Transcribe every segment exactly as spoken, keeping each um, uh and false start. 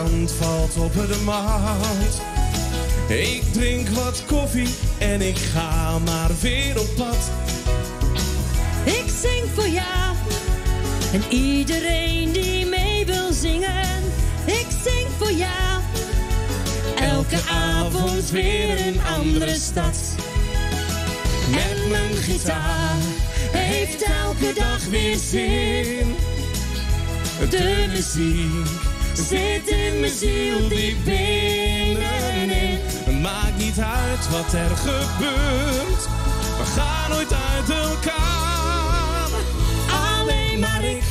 hand valt op de mat. Ik drink wat koffie en ik ga maar weer op pad. Ik zing voor jou en iedereen die mee wil zingen. Ik zing voor jou. Elke avond weer een andere stad. Met mijn gitaar heeft elke dag weer zin. De muziek zit in mijn ziel diep binnenin. Het maakt niet uit wat er gebeurt, we gaan nooit uit elkaar. Alleen maar ik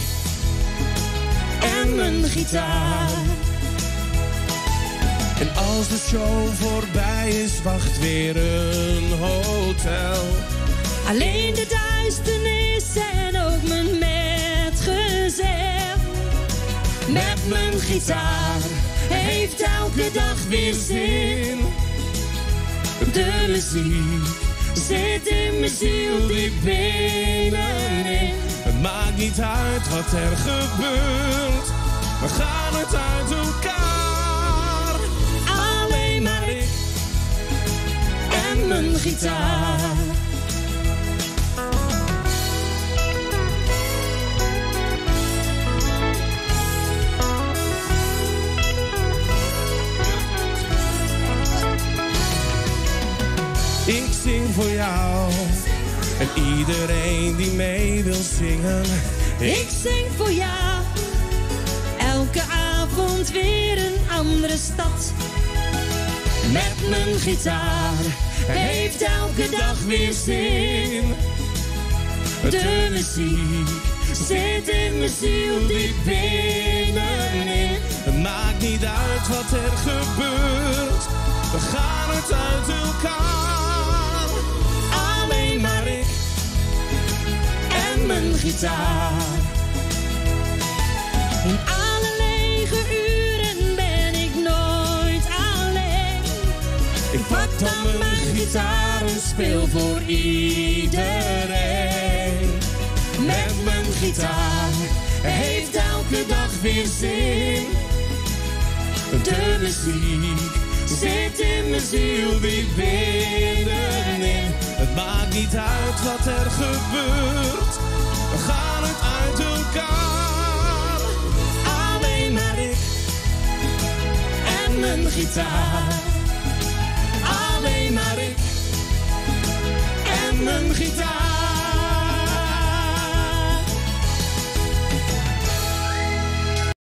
en mijn gitaar. En als de show voorbij is, wacht weer een hotel. Alleen de duisternis en ook mijn metgezel. Met mijn gitaar heeft elke dag weer zin. De muziek zit in mijn ziel diep binnenin. Het maakt niet uit wat er gebeurt, we gaan het uit elkaar. Alleen maar ik en mijn gitaar. Ik zing voor jou en iedereen die mee wil zingen. Ik zing voor jou. Elke avond weer een andere stad. Met mijn gitaar heeft elke dag weer zin. De muziek zit in mijn ziel diep binnenin. Het maakt niet uit wat er gebeurt, we gaan het uit elkaar. Alleen maar ik en mijn gitaar. In alle lege uren ben ik nooit alleen. Ik pak dan mijn gitaar en speel voor iedereen. Met mijn gitaar heeft elke dag weer zin. De muziek zit in mijn ziel diep binnenin. Het maakt niet uit wat er gebeurt, we gaan het uit elkaar. Alleen maar ik en mijn gitaar. Alleen maar ik en mijn gitaar.